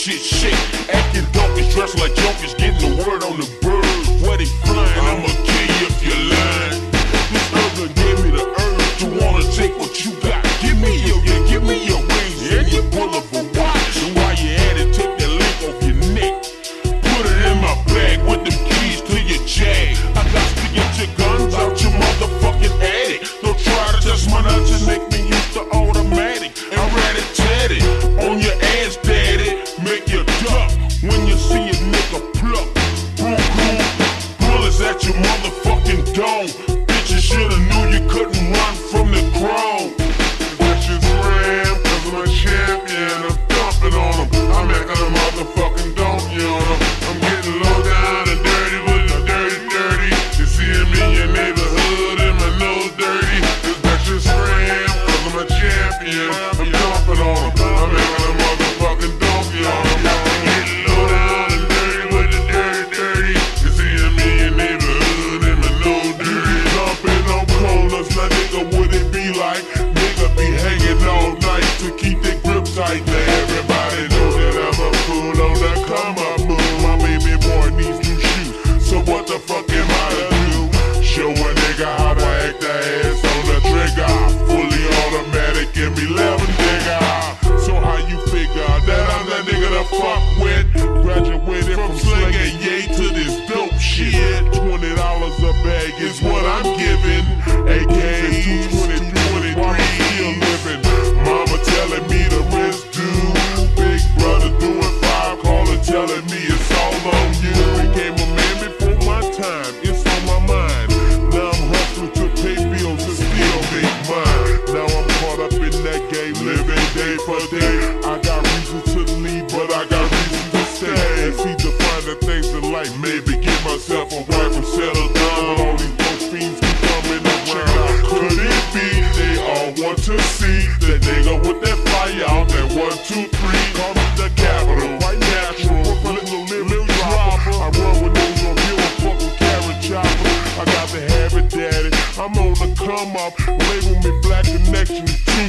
shit shake. Acting donkeys, dressed like jokers, getting the word on the bird. Where they flying, I'ma kill you if you're lying. This urban gave me the urge to wanna take what you got. Give me your wings and your boulevard watch. And while you at it, take that link off your neck. Put it in my bag with them keys to your Jag. I got to get your guns out your motherfucking attic. Don't try to test my nuts and make me use the automatic. And rat-a-tat-it on your ass, daddy. Make you duck when you see a nigga pluck. Bullets at your motherfucking dome. Bitches shoulda knew you couldn't run from the crow. That's just ram, cause I'm a champion. I'm dumping on them. I'm making a motherfucking donkey on them. I'm getting low down and dirty with the dirty. You seeing me in your neighborhood and my nose dirty. That's just ram, cause I'm a champion. I'm dumping on them. I'm making a motherfucking donkey on them. I'm getting low down and dirty with the dirty. You seeing me in your neighborhood and my nose dirty. Dumping on corners, now nigga, would it be like? Nigga be hanging all night to keep their grip tight. Now everybody know that I'm a fool on the come up move. My baby boy needs new shoes, so what the fuck am I to do? Show a nigga how to act the ass on the trigger. Fully automatic and be 11 nigga. So how you figure that I'm that nigga to fuck with? Graduated from slinging yay to this dope shit. $20 a bag is what I'm giving. AKs 223 while I'm still living. Mama telling me the risk due. Big brother doing 5, calling telling me it's all on you. Became a man before my time, it's on my mind. Now I'm hustling to pay bills and still make mine. Now I'm caught up in that game, living day for day. I got reason to leave, but I got reason to stay. And see the finer things in life, maybe get myself a wife and settle down. But all these dope fiends keep coming around. Could it be they all want to see that nigga with that fire out that 1, 2, 3? Call me the capital, white natural, little dropper. I run with those on here, a fucking carrot chopper. I got to have it, daddy. I'm on the come up. Label me Black Connection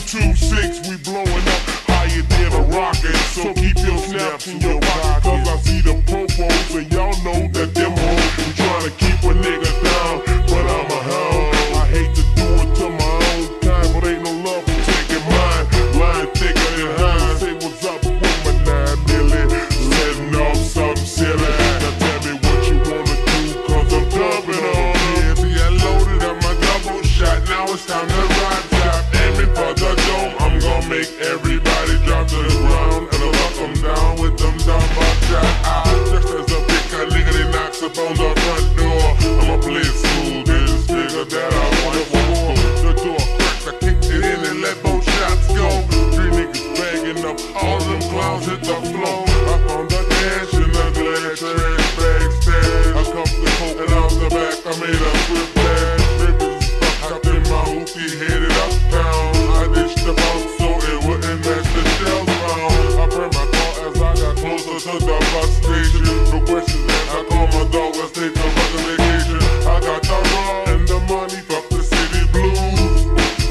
226. We blowing up higher than a rocket. So keep your snaps in your pocket, cause I see the popos and y'all know that them hoes be trying to keep a nigga down, but I'm a hound. I hate to do it to my own kind, but ain't no love for taking mine. Lying thicker than hind. Say what's up with my 9 million, setting off something silly. Now tell me what you wanna do, cause I'm dumping on them. See, I loaded up my double shot, now it's time to ride top. Aiming for the dome, I'm gonna make everybody drop to the ground. And I'll lock them down with them dumb shot. Just as a big cut nigga that knocks up on the front door, I'ma play it smooth, this nigga that I want for. The door cracked, I kicked it in and let both shots go. 3 niggas bagging up, all them clowns hit the floor. I found the dash in the glass trash bag stand. I cuffed the coat and out the back, I made a swift dash. Niggas stuck up in my hoopty, headed uptown. I ditched the bump so it wouldn't match the shells round. I burned my car as I got closer to the bus station. No questions asked, I called my dog, let's take a fucking vacation. I got the raw and the money, fuck the city blues.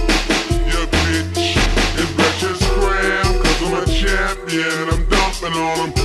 Yeah, bitch, it's precious cram, cause I'm a champion. I'm dumping on them.